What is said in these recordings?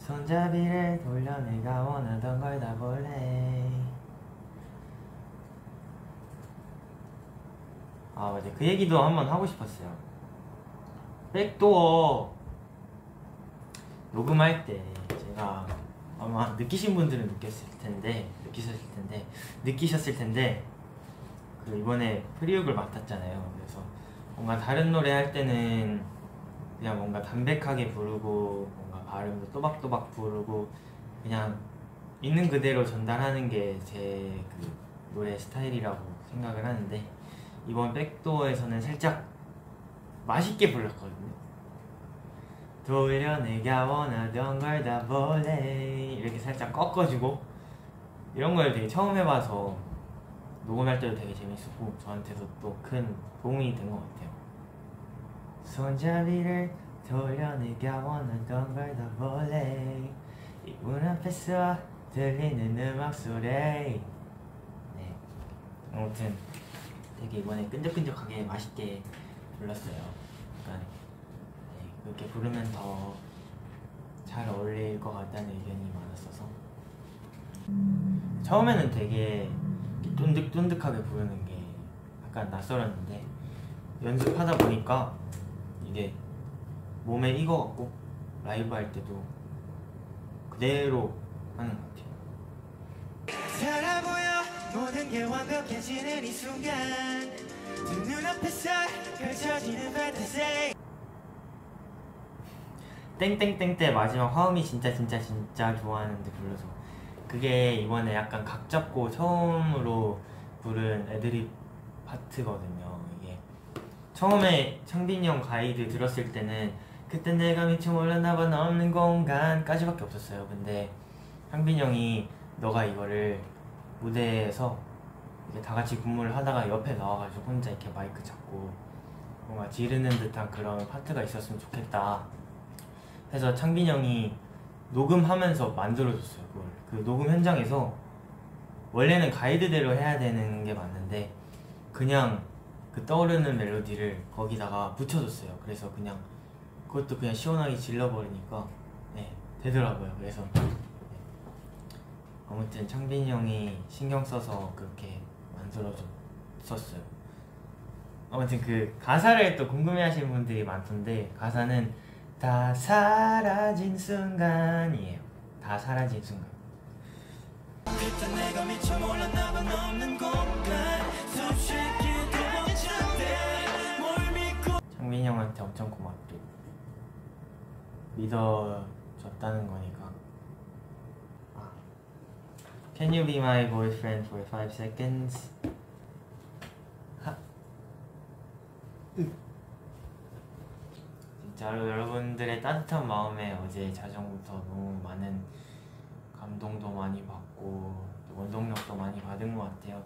손잡이를 돌려 내가 원하던 걸 다 볼래. 아 맞아, 그 얘기도 한번 하고 싶었어요. 백도어 녹음할 때 제가 아마 느끼신 분들은 느끼셨을 텐데 그 이번에 프리훅을 맡았잖아요. 그래서 뭔가 다른 노래 할 때는 그냥 뭔가 담백하게 부르고 뭔가 발음도 또박또박 부르고 그냥 있는 그대로 전달하는 게 제 그 노래 스타일이라고 생각을 하는데, 이번 백도어에서는 살짝 맛있게 불렀거든요. 돌려 내가 원하던 걸 다 볼래 이렇게 살짝 꺾어주고, 이런 걸 되게 처음 해봐서 녹음할 때도 되게 재밌었고 저한테도 또 큰 도움이 된 것 같아요. 손잡이를 돌려 내가 원하던 걸 다 볼래. 이문 앞에서 들리는 음악 소리. 네, 아무튼 되게 이번에 끈적끈적하게 맛있게 불렀어요. 약간 네, 그렇게 부르면 더 잘 어울릴 것 같다는 의견이 많았어서 처음에는 되게 쫀득쫀득하게 부르는 게 약간 낯설었는데 연습하다 보니까 이게 몸에 익어갖고 라이브 할 때도 그대로 하는 것 같아요. 살아 보여 모든 게 완벽해지는 이 순간 두 눈앞에서 펼쳐지는 판타지. 땡땡땡 때 마지막 화음이 진짜 좋아하는데 불러서 그게 이번에 약간 각 잡고 처음으로 부른 애드립 파트거든요. 이게 처음에 창빈이 형 가이드 들었을 때는 그때 내가 미처 몰랐나봐 너 없는 공간까지밖에 없었어요. 근데 창빈이 형이 너가 이거를 무대에서 이제 다 같이 군무를 하다가 옆에 나와가지고 혼자 이렇게 마이크 잡고 뭔가 지르는 듯한 그런 파트가 있었으면 좋겠다 해서 창빈이 형이 녹음하면서 만들어줬어요. 그걸 그 녹음 현장에서 원래는 가이드대로 해야 되는 게 맞는데 그냥 그 떠오르는 멜로디를 거기다가 붙여줬어요. 그래서 그냥 그것도 그냥 시원하게 질러버리니까 네, 되더라고요. 그래서 네. 아무튼 창빈이 형이 신경 써서 그렇게 만들어줬었어요. 아무튼 그 가사를 또 궁금해하시는 분들이 많던데 가사는 다 사라진 순간이에요. 다 사라진 순간. 그때 내가 미처 몰랐나봐 너 없는 공간 숨쉬기도 멈췄대 뭘 믿고. 창빈이 형한테 엄청 고맙죠. 믿어줬다는 거니까. Can you be my boyfriend for 5 seconds? 진짜로 여러분들의 따뜻한 마음에 어제 자정부터 너무 많은 감동도 많이 받고 원동력도 많이 받은 것 같아요.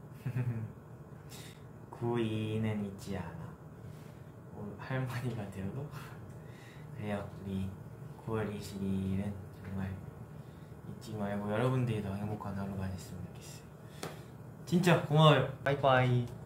922는 잊지 않아. 할머니가 되어도 그래요. 우리 9월 22일은 정말 잊지 말고 여러분들이 더 행복한 하루가 됐으면 좋겠어요. 진짜 고마워요. 빠이빠이.